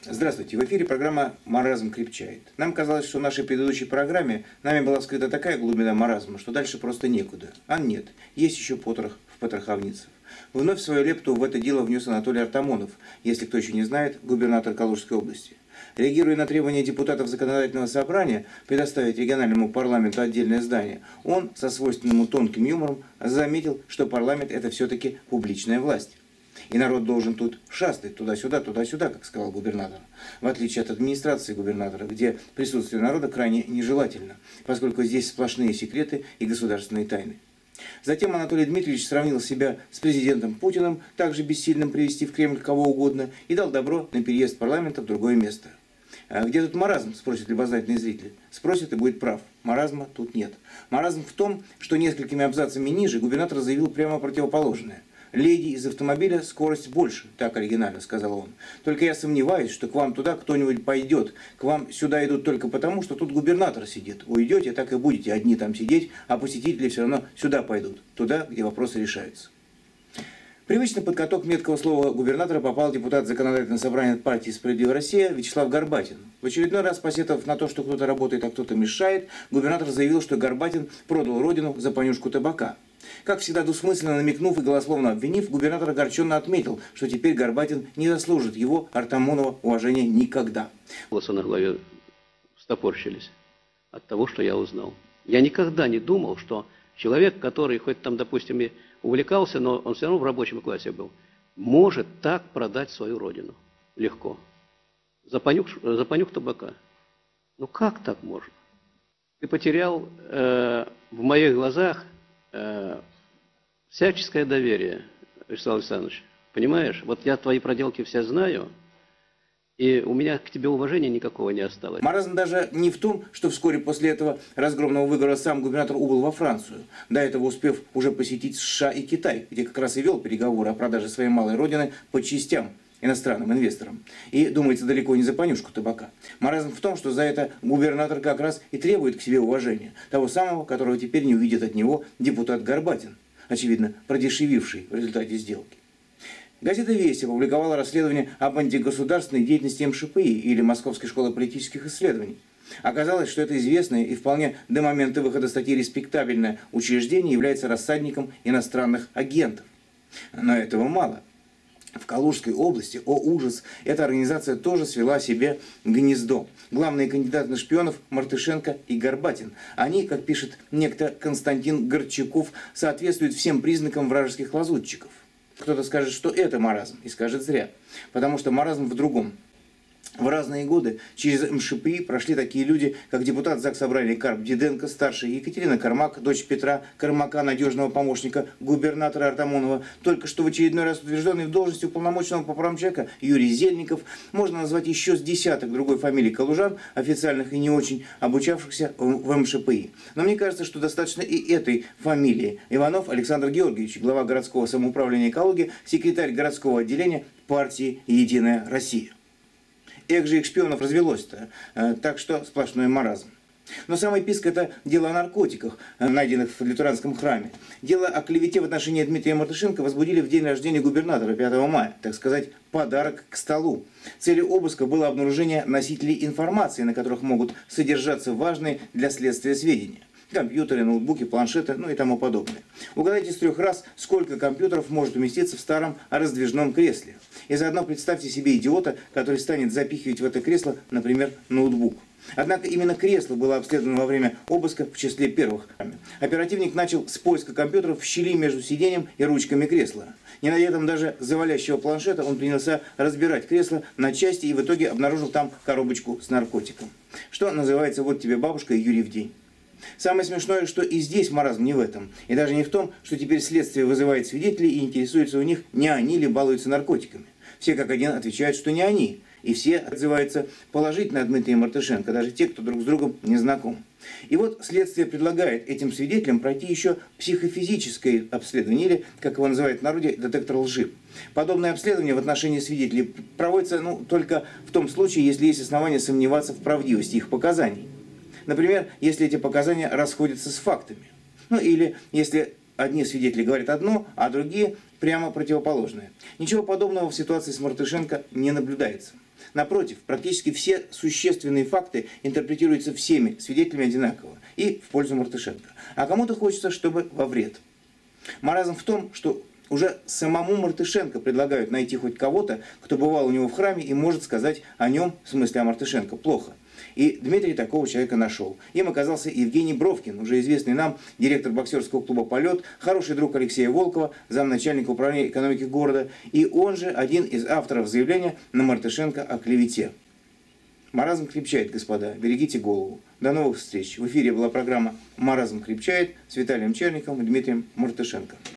Здравствуйте, в эфире программа «Маразм крепчает». Нам казалось, что в нашей предыдущей программе нами была вскрыта такая глубина маразма, что дальше просто некуда. А нет, есть еще потрох в потроховницах. Вновь свою лепту в это дело внес Анатолий Артамонов, если кто еще не знает, губернатор Калужской области. Реагируя на требования депутатов Законодательного собрания предоставить региональному парламенту отдельное здание, он со свойственным тонким юмором заметил, что парламент – это все-таки публичная власть. И народ должен тут шастать туда-сюда, как сказал губернатор. В отличие от администрации губернатора, где присутствие народа крайне нежелательно, поскольку здесь сплошные секреты и государственные тайны. Затем Анатолий Дмитриевич сравнил себя с президентом Путиным, также бессильным привести в Кремль кого угодно, и дал добро на переезд парламента в другое место. А где тут маразм, спросит любознательный зритель. Спросит и будет прав. Маразма тут нет. Маразм в том, что несколькими абзацами ниже губернатор заявил прямо противоположное. «Леди из автомобиля скорость больше», так оригинально сказал он. «Только я сомневаюсь, что к вам туда кто-нибудь пойдет. К вам сюда идут только потому, что тут губернатор сидит. Уйдете, так и будете одни там сидеть, а посетители все равно сюда пойдут, туда, где вопросы решаются». Привычно под каток меткого слова губернатора попал депутат Законодательного собрания партии «Справедливая Россия» Вячеслав Горбатин. В очередной раз, посетовав на то, что кто-то работает, а кто-то мешает, губернатор заявил, что Горбатин продал родину за понюшку табака. Как всегда двусмысленно намекнув и голословно обвинив, губернатор огорченно отметил, что теперь Горбатин не заслужит его, Артамонова, уважения никогда. Волосы на голове стопорщились от того, что я узнал. Я никогда не думал, что человек, который хоть там, допустим, и увлекался, но он все равно в рабочем классе был, может так продать свою родину легко. За понюх табака. Ну как так можно? Ты потерял в моих глазах всяческое доверие, Вячеслав Александрович. Понимаешь? Вот я твои проделки все знаю, и у меня к тебе уважения никакого не осталось. Маразм даже не в том, что вскоре после этого разгромного выговора сам губернатор убыл во Францию, до этого успев уже посетить США и Китай, где как раз и вел переговоры о продаже своей малой родины по частям иностранным инвесторам. И, думается, далеко не за понюшку табака. Маразм в том, что за это губернатор как раз и требует к себе уважения, того самого, которого теперь не увидит от него депутат Горбатин, очевидно, продешевивший в результате сделки. Газета «Весть» опубликовала расследование об антигосударственной деятельности МШПИ или Московской школы политических исследований. Оказалось, что это известное и вполне до момента выхода статьи респектабельное учреждение является рассадником иностранных агентов. Но этого мало. В Калужской области, о ужас, эта организация тоже свела себе гнездо. Главные кандидаты на шпионов – Мартышенко и Горбатин. Они, как пишет некто Константин Горчаков, соответствуют всем признакам вражеских лазутчиков. Кто-то скажет, что это маразм, и скажет зря, потому что маразм в другом. В разные годы через МШПИ прошли такие люди, как депутат Заксобрания Карп Диденко, старший, Екатерина Кармак, дочь Петра Кармака, надежного помощника губернатора Артамонова, только что в очередной раз утвержденный в должности уполномоченного по правам человека Юрий Зельников. Можно назвать еще с десяток другой фамилий калужан, официальных и не очень, обучавшихся в МШПИ. Но мне кажется, что достаточно и этой фамилии. Иванов Александр Георгиевич, глава городского самоуправления Калуги, секретарь городского отделения партии «Единая Россия». Эх же их шпионов развелось-то, так что сплошной маразм. Но самый писк – это дело о наркотиках, найденных в лютеранском храме. Дело о клевете в отношении Дмитрия Мартышенко возбудили в день рождения губернатора, 5 мая, так сказать, подарок к столу. Целью обыска было обнаружение носителей информации, на которых могут содержаться важные для следствия сведения. Компьютеры, ноутбуки, планшеты, ну и тому подобное. Угадайте с 3 раз, сколько компьютеров может уместиться в старом раздвижном кресле. И заодно представьте себе идиота, который станет запихивать в это кресло, например, ноутбук. Однако именно кресло было обследовано во время обыска в числе первых. Оперативник начал с поиска компьютеров в щели между сиденьем и ручками кресла. Не найдя там даже завалящего планшета, он принялся разбирать кресло на части и в итоге обнаружил там коробочку с наркотиком. Что называется «вот тебе бабушка и Юрий в день». Самое смешное, что и здесь маразм не в этом. И даже не в том, что теперь следствие вызывает свидетелей и интересуется у них, не они ли балуются наркотиками. Все как один отвечают, что не они. И все отзываются положительно от Дмитрия Мартышенко, даже те, кто друг с другом не знаком. И вот следствие предлагает этим свидетелям пройти еще психофизическое обследование, или, как его называют в народе, детектор лжи. Подобное обследование в отношении свидетелей проводится только в том случае, если есть основания сомневаться в правдивости их показаний. Например, если эти показания расходятся с фактами. Ну или если одни свидетели говорят одно, а другие прямо противоположное. Ничего подобного в ситуации с Мартышенко не наблюдается. Напротив, практически все существенные факты интерпретируются всеми свидетелями одинаково и в пользу Мартышенко. А кому-то хочется, чтобы во вред. Маразм в том, что уже самому Мартышенко предлагают найти хоть кого-то, кто бывал у него в храме и может сказать о нем, в смысле о Мартышенко, плохо. И Дмитрий такого человека нашел. Им оказался Евгений Бровкин, уже известный нам директор боксерского клуба «Полет», хороший друг Алексея Волкова, замначальника управления экономики города, и он же один из авторов заявления на Мартышенко о клевете. Маразм крепчает, господа, берегите голову. До новых встреч. В эфире была программа «Маразм крепчает» с Виталием Черниковым и Дмитрием Мартышенко.